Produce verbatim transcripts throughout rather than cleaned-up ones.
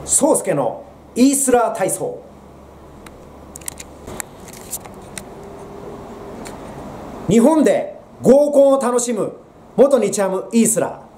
宗介のイースラー体操。日本で合コンを楽しむ元日ハムイースラー。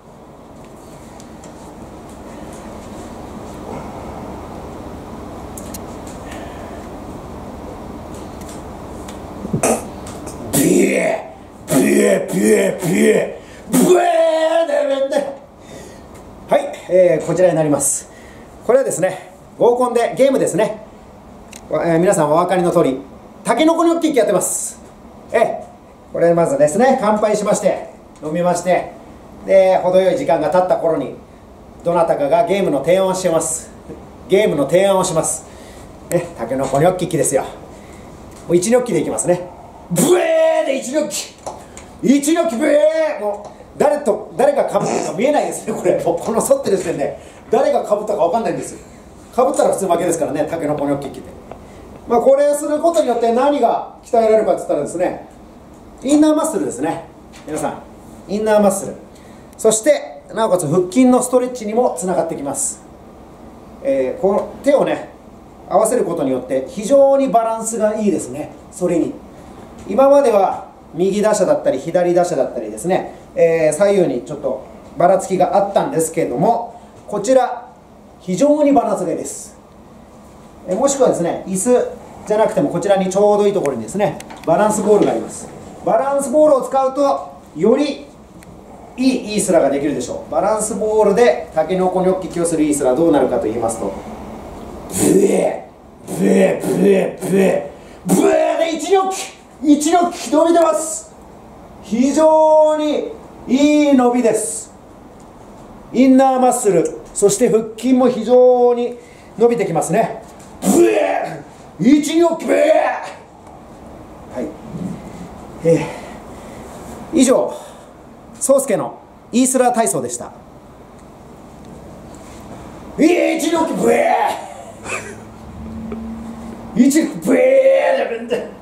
ビエビエビエビエブエーではい、えー、こちらになります。これはですね、合コンでゲームですね。えー、皆さんお分かりの通り、タケノコニョッキッキやってます。えー、これまずですね、乾杯しまして飲みまして、で程よい時間が経った頃にどなたかがゲームの提案をしてます。ゲームの提案をします。ね、タケノコニョッキッキですよ。もういちニョッキでいきますね。ブエーでいちニョッキいちニョッキブエー。もう誰と誰がかぶってるか見えないですね。これもうこの反ってる時点で誰がかぶったか分かんないんですよ。かぶったら普通負けですからね、タケノコニョッキッキで。まあこれをすることによって何が鍛えられるかって言ったらですね、インナーマッスルですね。皆さんインナーマッスル、そしてなおかつ腹筋のストレッチにもつながってきます。えー、この手をね合わせることによって非常にバランスがいいですね。それに今までは右打者だったり左打者だったりですね、えー、左右にちょっとばらつきがあったんですけれども、こちら非常にバランスがいいです。えー、もしくはですね、椅子じゃなくてもこちらにちょうどいいところにですねバランスボールがあります。バランスボールを使うとよりいいイースラができるでしょう。バランスボールでタケノコニョッキッキをするイースラどうなるかと言いますと、ブエーブエーブエーブエーブエーでいちニョッキいちニョッキ伸びてます。非常にいい伸びです。インナーマッスル、そして腹筋も非常に伸びてきますね。ブエーいちニョッキブエー。はい、えー、以上宗介のイースラー体操でした。いちニョッキブエーいちブエー